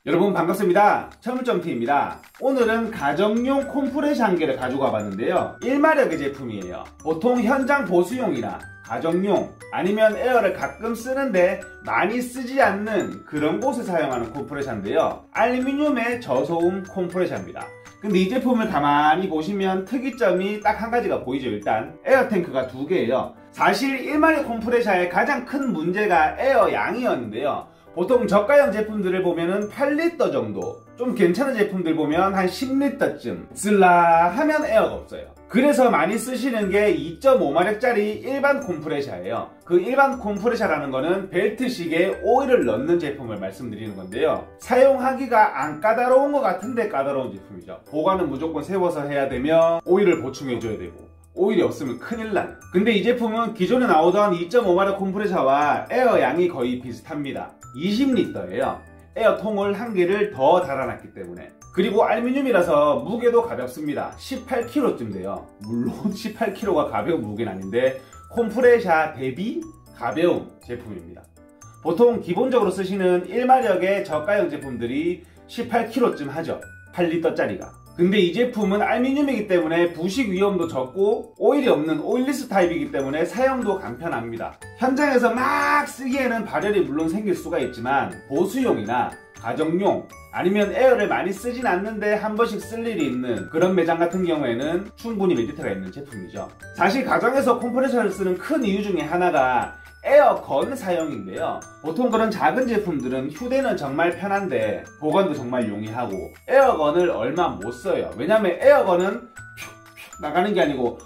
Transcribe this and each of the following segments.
여러분 반갑습니다. 철물점T입니다. 오늘은 가정용 컴프레셔 한 개를 가지고 와봤는데요. 1마력의 제품이에요. 보통 현장 보수용이나 가정용 아니면 에어를 가끔 쓰는데 많이 쓰지 않는 그런 곳에 사용하는 컴프레셔인데요. 알루미늄의 저소음 컴프레셔입니다. 근데 이 제품을 가만히 보시면 특이점이 딱 한 가지가 보이죠. 일단 에어 탱크가 두 개예요. 사실 1마력 컴프레셔의 가장 큰 문제가 에어 양이었는데요. 보통 저가형 제품들을 보면은 8리터 정도, 좀 괜찮은 제품들 보면 한 10리터쯤 쓸라 하면 에어가 없어요. 그래서 많이 쓰시는 게 2.5마력짜리 일반 컴프레셔예요. 그 일반 컴프레셔라는 거는 벨트식에 오일을 넣는 제품을 말씀드리는 건데요. 사용하기가 안 까다로운 것 같은데 까다로운 제품이죠. 보관은 무조건 세워서 해야 되며 오일을 보충해줘야 되고 오일이 없으면 큰일 나요. 근데 이 제품은 기존에 나오던 2.5마력 컴프레셔와 에어 양이 거의 비슷합니다. 20리터예요. 에어 통을 한 개를 더 달아놨기 때문에. 그리고 알루미늄이라서 무게도 가볍습니다. 18kg쯤 돼요. 물론 18kg가 가벼운 무게는 아닌데 컴프레셔 대비 가벼운 제품입니다. 보통 기본적으로 쓰시는 1마력의 저가형 제품들이 18kg쯤 하죠. 8리터짜리가. 근데 이 제품은 알루미늄이기 때문에 부식 위험도 적고 오일이 없는 오일리스 타입이기 때문에 사용도 간편합니다. 현장에서 막 쓰기에는 발열이 물론 생길 수가 있지만 보수용이나 가정용 아니면 에어를 많이 쓰진 않는데 한 번씩 쓸 일이 있는 그런 매장 같은 경우에는 충분히 메리트가 있는 제품이죠. 사실 가정에서 컴프레셔를 쓰는 큰 이유 중에 하나가 에어건 사용인데요. 보통 그런 작은 제품들은 휴대는 정말 편한데 보관도 정말 용이하고 에어건을 얼마 못 써요. 왜냐면 에어건은 나가는 게 아니고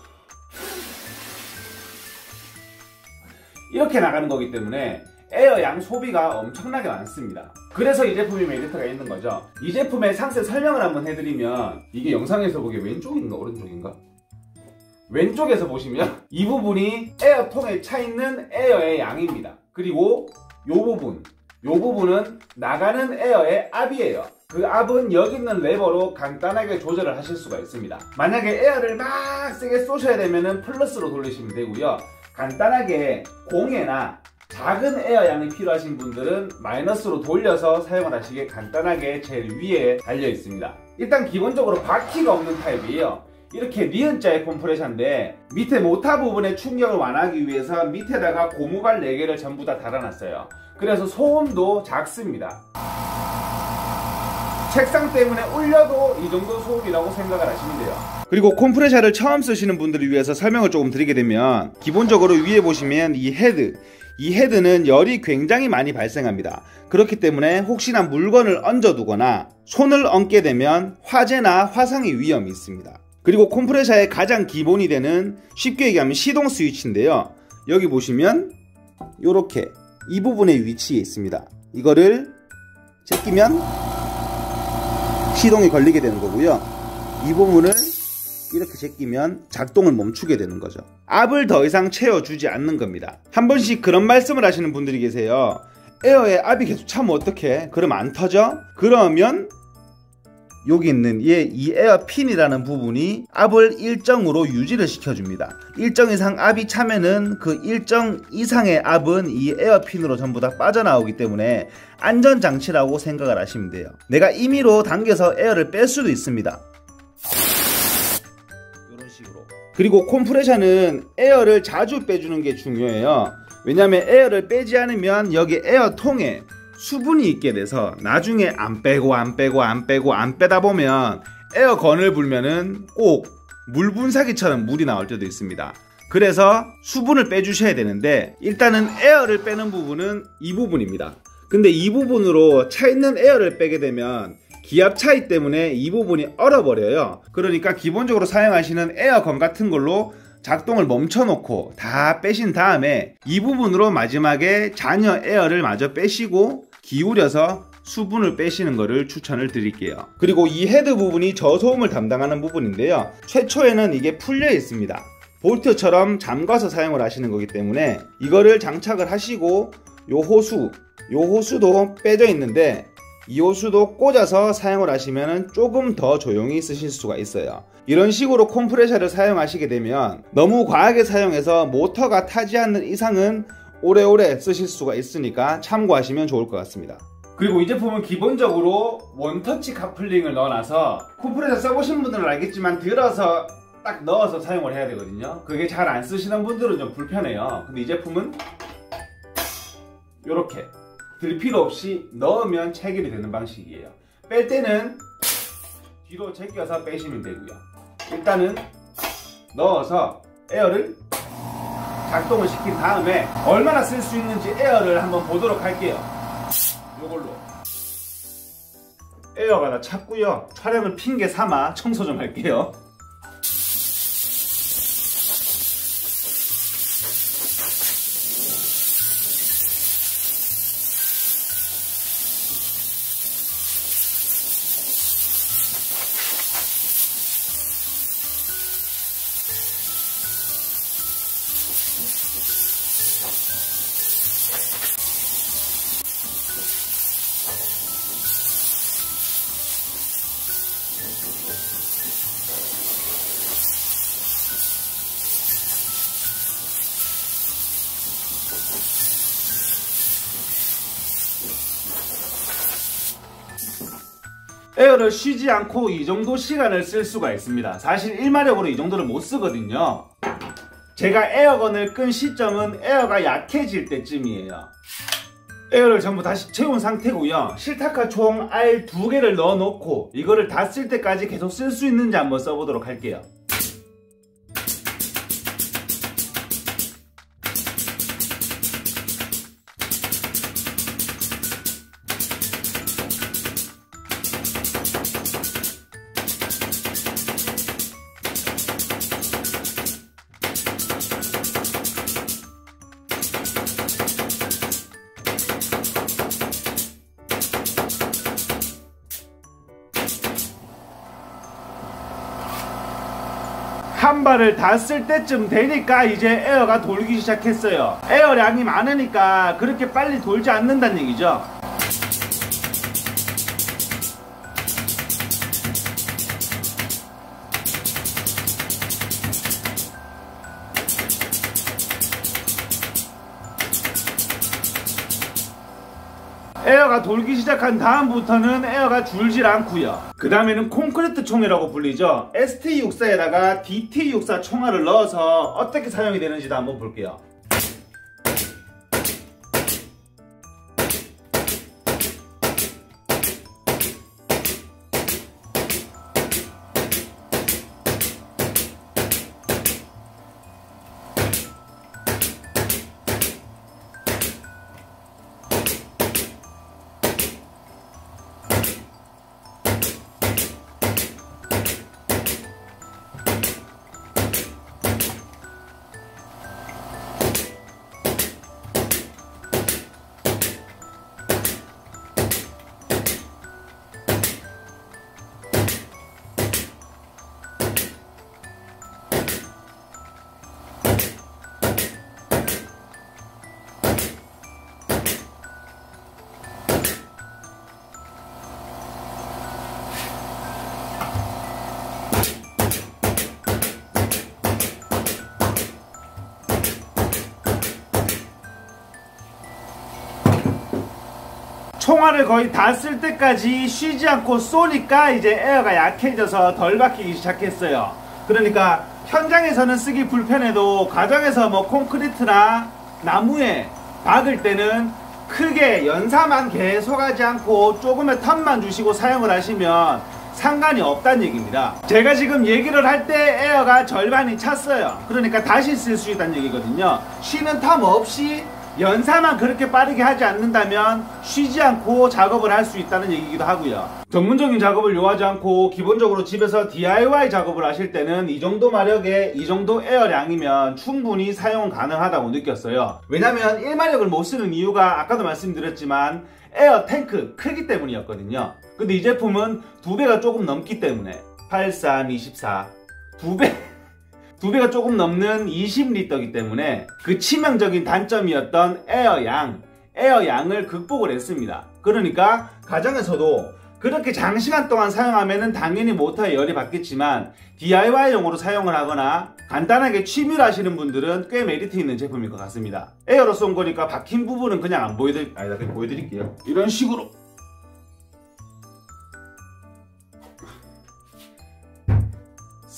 이렇게 나가는 거기 때문에 에어 양 소비가 엄청나게 많습니다. 그래서 이 제품이 메리트가 있는 거죠. 이 제품의 상세 설명을 한번 해드리면 이게 영상에서 보기에 왼쪽인가 오른쪽인가? 왼쪽에서 보시면 이 부분이 에어통에 차있는 에어의 양입니다. 그리고 이 부분은 나가는 에어의 압이에요. 그 압은 여기 있는 레버로 간단하게 조절을 하실 수가 있습니다. 만약에 에어를 막 세게 쏘셔야 되면 플러스로 돌리시면 되고요. 간단하게 공해나 작은 에어 양이 필요하신 분들은 마이너스로 돌려서 사용을 하시기에 간단하게 제일 위에 달려 있습니다. 일단 기본적으로 바퀴가 없는 타입이에요. 이렇게 니은자의 컴프레셔인데 밑에 모타 부분의 충격을 완화하기 위해서 밑에다가 고무발 4개를 전부 다 달아놨어요. 그래서 소음도 작습니다. 책상 때문에 울려도 이 정도 소음이라고 생각을 하시면 돼요. 그리고 컴프레셔를 처음 쓰시는 분들을 위해서 설명을 조금 드리게 되면 기본적으로 위에 보시면 이 헤드는 열이 굉장히 많이 발생합니다. 그렇기 때문에 혹시나 물건을 얹어두거나 손을 얹게 되면 화재나 화상의 위험이 있습니다. 그리고 컴프레셔의 가장 기본이 되는 쉽게 얘기하면 시동 스위치인데요. 여기 보시면 이렇게 이 부분의 위치에 있습니다. 이거를 제끼면 시동이 걸리게 되는 거고요. 이 부분을 이렇게 제끼면 작동을 멈추게 되는 거죠. 압을 더 이상 채워주지 않는 겁니다. 한 번씩 그런 말씀을 하시는 분들이 계세요. 에어에 압이 계속 차면 어떡해? 그럼 안 터져? 그러면 여기 있는 이 에어핀이라는 부분이 압을 일정으로 유지를 시켜줍니다. 일정 이상 압이 차면은 그 일정 이상의 압은 이 에어핀으로 전부 다 빠져나오기 때문에 안전장치라고 생각을 하시면 돼요. 내가 임의로 당겨서 에어를 뺄 수도 있습니다. 이런 식으로. 그리고 컴프레셔는 에어를 자주 빼주는 게 중요해요. 왜냐면 에어를 빼지 않으면 여기 에어통에 수분이 있게 돼서 나중에 안 빼다 보면 에어건을 불면은 꼭 물 분사기처럼 물이 나올 때도 있습니다. 그래서 수분을 빼주셔야 되는데 일단은 에어를 빼는 부분은 이 부분입니다. 근데 이 부분으로 차있는 에어를 빼게 되면 기압 차이 때문에 이 부분이 얼어버려요. 그러니까 기본적으로 사용하시는 에어건 같은 걸로 작동을 멈춰놓고 다 빼신 다음에 이 부분으로 마지막에 잔여 에어를 마저 빼시고 기울여서 수분을 빼시는 것을 추천을 드릴게요. 그리고 이 헤드 부분이 저소음을 담당하는 부분인데요. 최초에는 이게 풀려 있습니다. 볼트처럼 잠가서 사용을 하시는 거기 때문에 이거를 장착을 하시고 요 호수도 빼져 있는데 이 호수도 꽂아서 사용을 하시면 조금 더 조용히 쓰실 수가 있어요. 이런 식으로 컴프레셔를 사용하시게 되면 너무 과하게 사용해서 모터가 타지 않는 이상은 오래오래 쓰실 수가 있으니까 참고하시면 좋을 것 같습니다. 그리고 이 제품은 기본적으로 원터치 카플링을 넣어놔서 컴프레셔 써보신 분들은 알겠지만 들어서 딱 넣어서 사용을 해야 되거든요. 그게 잘 안 쓰시는 분들은 좀 불편해요. 근데 이 제품은 이렇게 들 필요 없이 넣으면 체결이 되는 방식이에요. 뺄 때는 뒤로 제껴서 빼시면 되고요. 일단은 넣어서 에어를 작동을 시킨 다음에 얼마나 쓸 수 있는지 에어를 한번 보도록 할게요. 요걸로 에어가 다 찼고요. 촬영을 핑계 삼아 청소 좀 할게요. 에어를 쉬지 않고 이 정도 시간을 쓸 수가 있습니다. 사실 1마력으로 이 정도를 못 쓰거든요. 제가 에어건을 끈 시점은 에어가 약해질 때쯤이에요. 에어를 전부 다시 채운 상태고요. 실타카 총 알 2개를 넣어 놓고 이거를 다 쓸 때까지 계속 쓸 수 있는지 한번 써보도록 할게요. 한 발을 다 쓸 때쯤 되니까 이제 에어가 돌기 시작했어요. 에어량이 많으니까 그렇게 빨리 돌지 않는다는 얘기죠. 에어가 돌기 시작한 다음부터는 에어가 줄질 않고요. 그 다음에는 콘크리트 총이라고 불리죠. ST64에다가 DT64 총알을 넣어서 어떻게 사용이 되는지도 한번 볼게요. 총알을 거의 다 쓸 때까지 쉬지 않고 쏘니까 이제 에어가 약해져서 덜 박히기 시작했어요. 그러니까 현장에서는 쓰기 불편해도 가정에서 뭐 콘크리트나 나무에 박을 때는 크게 연사만 계속 하지 않고 조금의 텀만 주시고 사용을 하시면 상관이 없다는 얘기입니다. 제가 지금 얘기를 할 때 에어가 절반이 찼어요. 그러니까 다시 쓸 수 있다는 얘기거든요. 쉬는 텀 없이 연사만 그렇게 빠르게 하지 않는다면 쉬지 않고 작업을 할 수 있다는 얘기기도 하고요. 전문적인 작업을 요하지 않고 기본적으로 집에서 DIY 작업을 하실 때는 이 정도 마력에 이 정도 에어량이면 충분히 사용 가능하다고 느꼈어요. 왜냐면 1마력을 못 쓰는 이유가 아까도 말씀드렸지만 에어 탱크 크기 때문이었거든요. 근데 이 제품은 2배가 조금 넘기 때문에 83, 24 2배가 조금 넘는 20리터이기 때문에 그 치명적인 단점이었던 에어양을 극복을 했습니다. 그러니까 가정에서도 그렇게 장시간 동안 사용하면 당연히 모터에 열이 받겠지만 DIY용으로 사용을 하거나 간단하게 취미로 하시는 분들은 꽤 메리트 있는 제품일 것 같습니다. 에어로 쏜 거니까 박힌 부분은 그냥 그냥 보여드릴게요. 이런 식으로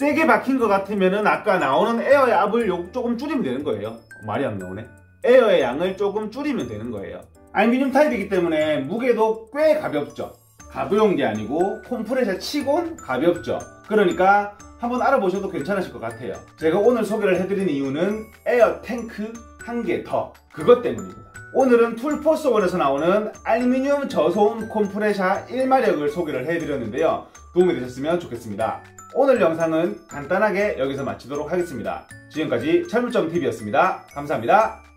세게 박힌 것 같으면은 아까 나오는 에어의 압을 조금 줄이면 되는 거예요. 말이 안 나오네. 에어의 양을 조금 줄이면 되는 거예요. 알루미늄 타입이기 때문에 무게도 꽤 가볍죠. 가벼운 게 아니고 컴프레셔 치곤 가볍죠. 그러니까 한번 알아보셔도 괜찮으실 것 같아요. 제가 오늘 소개를 해드리는 이유는 에어 탱크 한 개 더, 그것 때문입니다. 오늘은 툴포스원에서 나오는 알루미늄 저소음 컴프레셔 1마력을 소개를 해드렸는데요. 도움이 되셨으면 좋겠습니다. 오늘 영상은 간단하게 여기서 마치도록 하겠습니다. 지금까지 철물점TV였습니다. 감사합니다.